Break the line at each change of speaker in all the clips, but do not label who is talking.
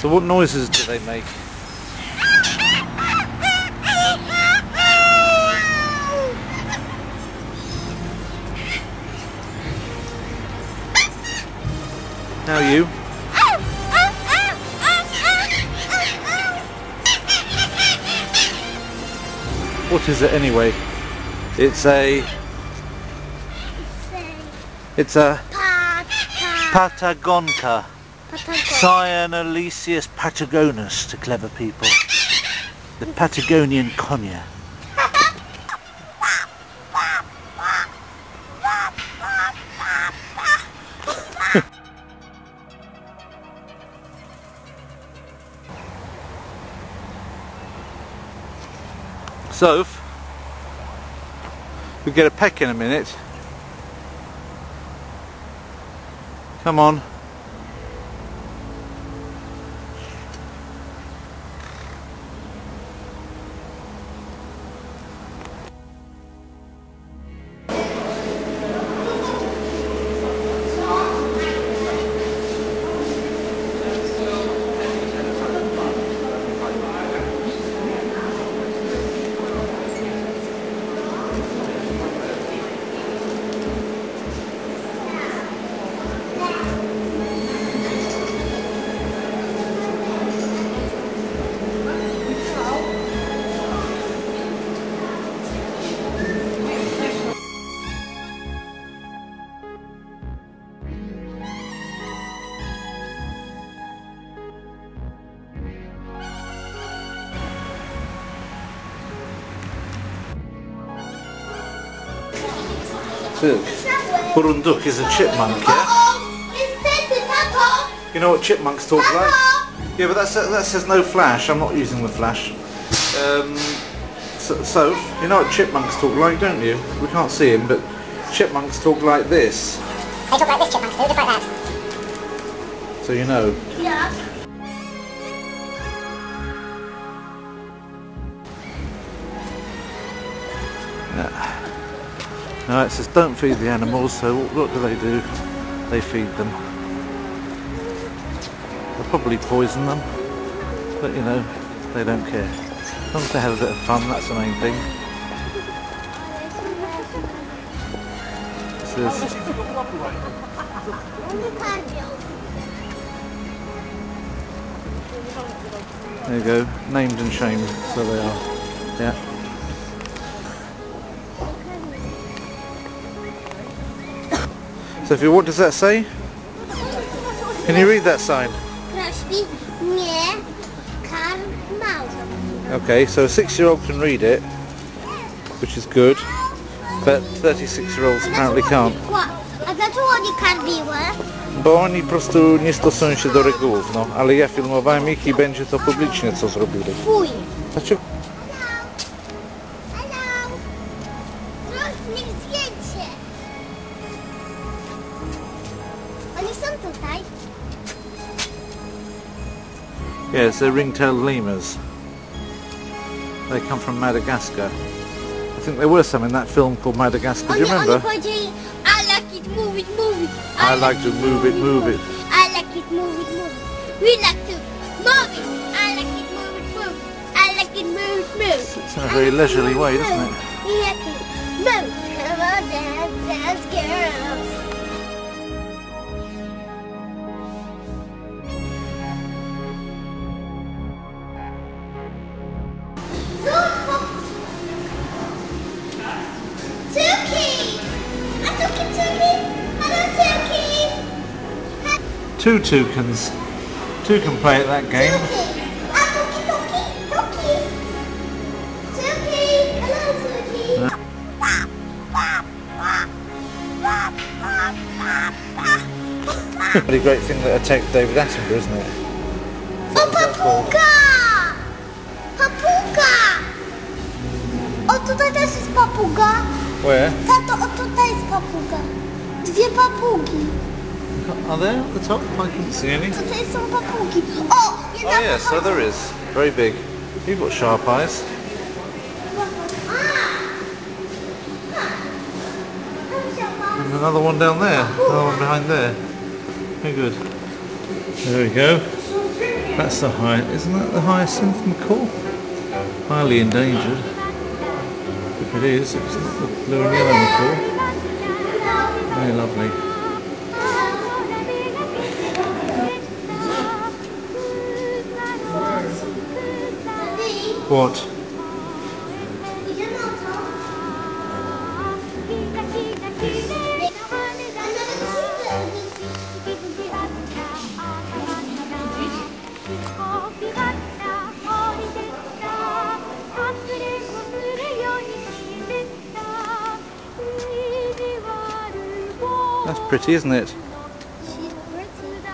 So what noises do they make? Now you. What is it anyway? It's a Patagonca. Cyanolesius patagonus to clever people. The Patagonian conure. Soph, we'll get a peck in a minute. Come on. Look, Burunduk is a chipmunk, yeah? You know what chipmunks talk like? Yeah, but that says no flash. I'm not using the flash. So, you know what chipmunks talk like, don't you? We can't see him, but chipmunks talk like this.
They talk like this, chipmunks do, just like that.
So you know.
Yeah.
No, it says don't feed the animals, so what do? They feed them. They'll probably poison them, but you know, they don't care. As long as they have a bit of fun, that's the main thing. There you go, named and shamed, so they are. Yeah. Sophie, what does that say? Can you read that sign? Okay, so a 6-year-old can read it, which is good, but 36-year-olds apparently can't.
A dlaczego oni can't be what?
Bo oni po prostu nie stosują się do regułów, no. Ale ja filmowałem ich i będzie to publicznie, co zrobili.
Fuj!
Dlaczego? Yes, they're ring-tailed lemurs. They come from Madagascar. I think there were some in that film called Madagascar. Do you remember?
I like it, move it, move it.
I like to move it, move it.
I like it, move it, move it. We like to move it. I like it, move it, move it. I like it, move it, move it.
It's in a very leisurely way, doesn't it?
We like to move. Come on, dance, dance, girls.
Two toucans. Two can play at that game. Pretty great thing that attacked David Attenborough, isn't it?
Oh, papuga! Papuga! O, tutaj też jest papuga.
Where?
Tato, o, tutaj jest papuga. Dwie papugi.
Are there at the top? I couldn't see any.
Tutaj są papugi. O, jedna
Oh yes, so there is. Very big. You've got sharp eyes. And another one down there. Another one behind there. Very good. There we go. That's the isn't that the hyacinth macaw? Highly endangered. If it is, if it's not the blue and yellow macaw. Very lovely. What? That's pretty, isn't it?
She's pretty.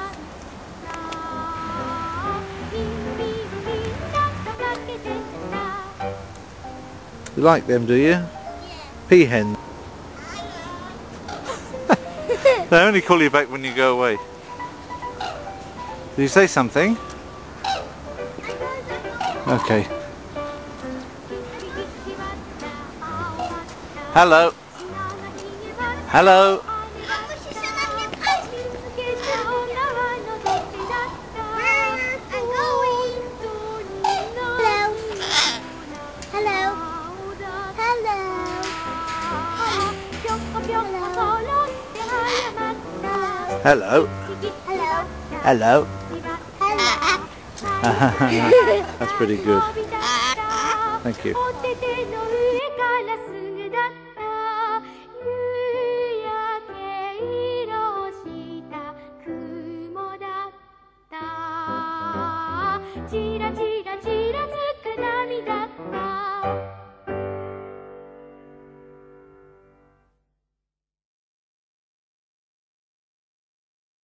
You like them, do you?
Yeah.
Peahen. They only call you back when you go away. Did you say something? Okay. Hello. Hello. Hello.
Hello.
Hello. That's pretty good. Thank you.
Chira chira chira